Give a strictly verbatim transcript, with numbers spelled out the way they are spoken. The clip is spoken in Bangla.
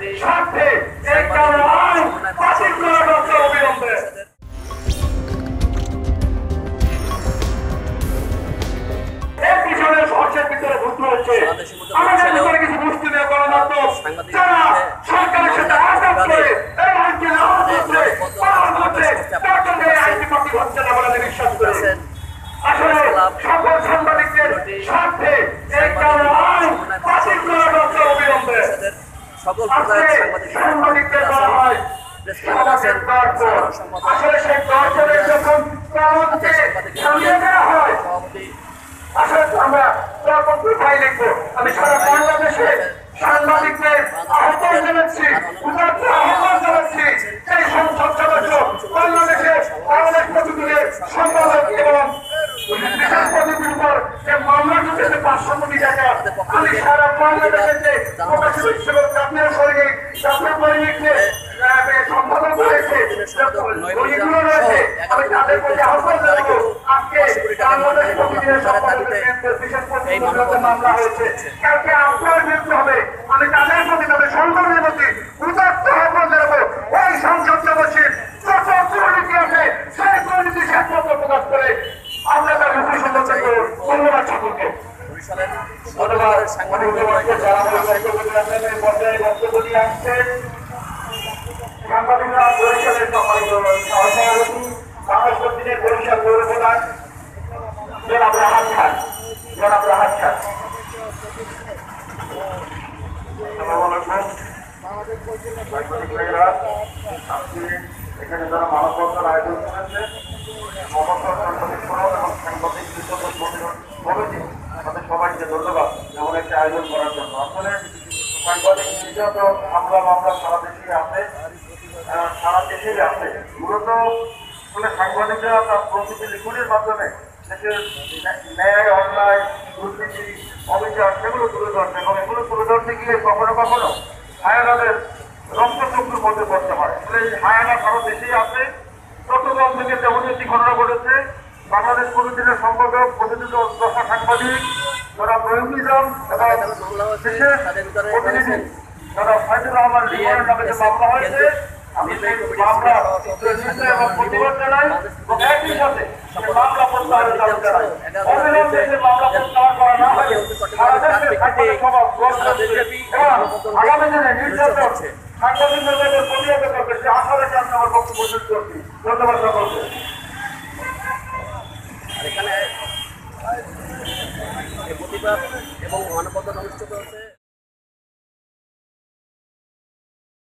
স্বার্থে এই কারণে আইন বাতিল করা দরকার অবিলম্বে। এর পিছনে সরষের ভিতরে ভূত রয়েছে আমাদের ভিতরে কিছু মুসলিম গণতন্ত্র যারা সরকারের সাথে আঘাত করে এই আইনকে লাগু করছে পালন করছে তার জন্য এই আইনটি প্রতি হচ্ছে না বলে বিশ্বাস করে। আসলে সকল সাংবাদিকদের স্বার্থে এই কারণে আইন বাতিল করা দরকার অবিলম্বে। সকল সাংবাদিকদের বলা হয় সমাজের দর্পণ। আসলে সেই দর্পণের যখন কারণকে সামনে দেওয়া হয় আসলে আমরা দর্পণ কোথায় লিখবো? আমি সারা বাংলাদেশে সাংবাদিকদের আহ্বান জানাচ্ছি, উদাত্ত আহ্বান জানাচ্ছি এই সংসদ সদস্য বাংলাদেশে বাংলাদেশ প্রতিদিনের সম্পাদক এবং বিচারপতির উপর যে মামলা ঢুকেছে পাঁচশো কোটি টাকা আমি সারা বাংলাদেশের যে প্রকাশিত হিসেবে জাতীয় সৈনিক জাতীয় সৈনিককে সম্পাদন করেছে এগুলো রয়েছে আমি তাদের প্রতি আহ্বান জানাবো আজকে বাংলাদেশ প্রতিদিনের সম্পাদকের বিশেষ মামলা হয়েছে কালকে আপনার বিরুদ্ধে হবে আমি তাদের প্রতি তাদের সংগঠনের প্রতি উদাত্ত আহ্বান জানাবো ওই সংসদ সদস্যের যত দুর্নীতি আছে সেই দুর্নীতি শেষপত্র প্রকাশ করে আমরা তার মুখে সমর্থন করব। ধন্যবাদ সকলকে। ধন্যবাদ সাংবাদিকদেরকে যারা পর্যায়ে বক্তব্য নিয়ে আসছেন। সাংবাদিকরা বরিশালের সম্মানিত সহসভাপতি বাংলাদেশ প্রতিদিনের বরিশাল পৌর প্রধান জনাব রাহাত খান জনাব রাহাত খান এখানে যারা মানববন্ধন আয়োজন করেছে তাদের সবাইকে ধন্যবাদ এমন একটা আয়োজন করার জন্য। আসলে সাংবাদিক নির্যাত হামলা মামলা সারা দেশে আছে সারা দেশেই আছে মূলত আসলে সাংবাদিকরা তার প্রকৃতি লিখনের মাধ্যমে দেশের ন্যায় অন্যায় দুর্নীতি অবিচার সেগুলো তুলে ধরছে এবং এগুলো তুলে ধরতে গিয়ে কখনো কখনো হায়ানাদের রক্তচক্ষুর মধ্যে পড়তে হয়। আসলে এই হায়ানা সারা দেশেই আছে চট্টগ্রাম থেকে তেমনই একটি ঘটনা ঘটেছে। বাংলাদেশ প্রতিদিনের সম্পাদক প্রতিনিধি দশা সাংবাদিক যারা রহিম নিজাম এবং বিশেষ প্রতিনিধি যারা ফাইজুর রহমান লিমনের নামে যে মামলা হয়েছে আমি সেই মামলা এবং প্রতিবাদ জানাই এবং একই সাথে মামলা প্রত্যাহারের দাবি জানাই। অবিলম্বে যে মামলা প্রত্যাহার করা না হয় সারা দেশের সাংবাদিক সমাজ আগামী দিনে নির্যাতন সাংবাদিকদের প্রতিহত করবে সে আশা রেখে আমি আমার বক্তব্য শেষ করছি। ধন্যবাদ সকলকে। এখানে প্রতিবাদ এবং মানববন্ধন অনুষ্ঠিত হচ্ছে।